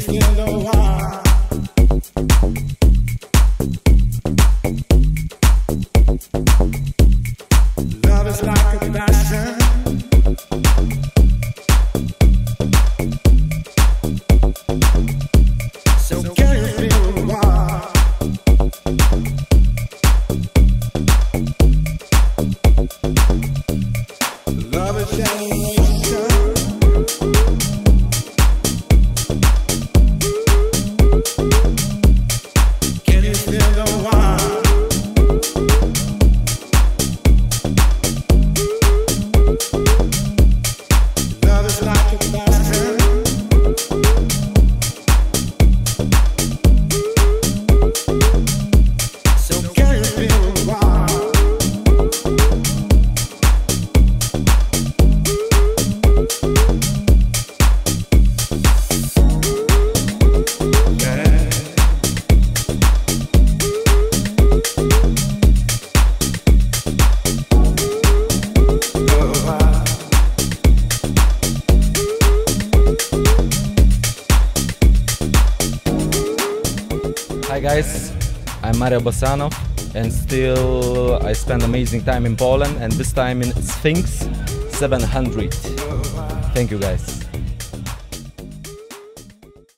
feel the war? Love is like a passion. So can you feel the war? Love is generation. Can you feel the war? Love is like a passion. So can you feel the war? Hi guys, I'm Mario Bossanov and still I spend amazing time in Poland and this time in Sphinx 700. Thank you guys.